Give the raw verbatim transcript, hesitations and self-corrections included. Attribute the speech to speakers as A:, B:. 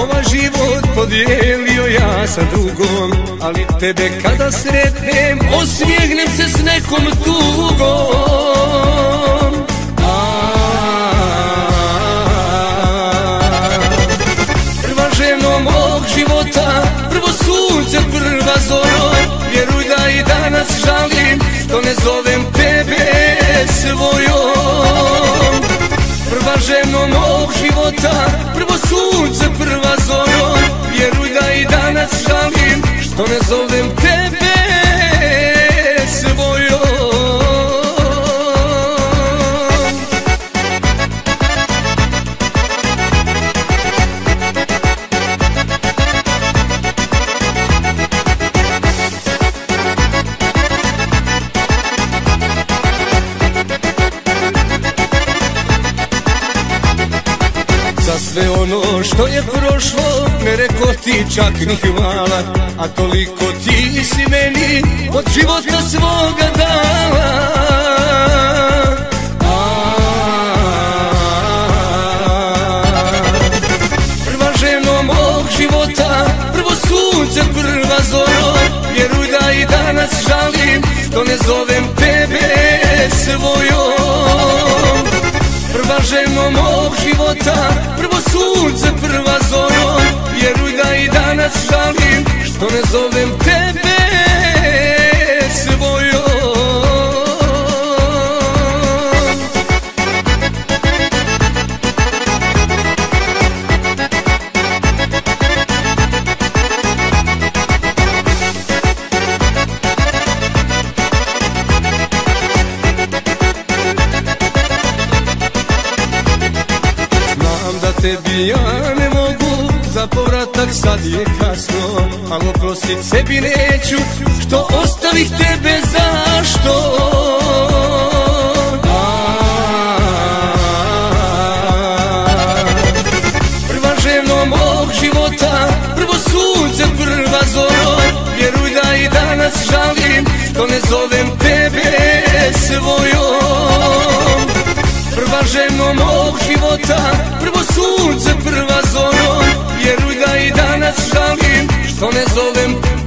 A: ovaj život podijelio ja sa drugom, ali tebe kada sretnem osmijehnem se s nekom tugom. Prva ženo mog života, prvo sunce, prva zoro, vjeruj da i danas žalim što ne zovem tebe svojom. Prva ženo mog života, prvo sunce, prva zoro, vjeruj da i danas žalim što ne zovem tebe svojom. Za sve ono što je prošlo ne reko ti čak ni hvala, a toliko ti si meni od života svoga dala. Prva ženo mog života, prvo sunce, prva zoro, vjeruj da i danas žalim što ne zovem tebe svojom. Prva ženo mog života, prvo sunce, prva zoro, vjeruj da i danas žalim što ne zovem tebe svojom. Tebi ja ne mogu, za povratak sad je kasno, ali oprostit sebi neću što ostavih tebe, zašto? Prva ženo mog života, prvo sunce, prva zoro, vjeruj da i danas žalim što ne zovem tebe svojom. Prva ženo mog života, prvo sunce, prva zoro, vjeruj da i danas žalim što ne zovem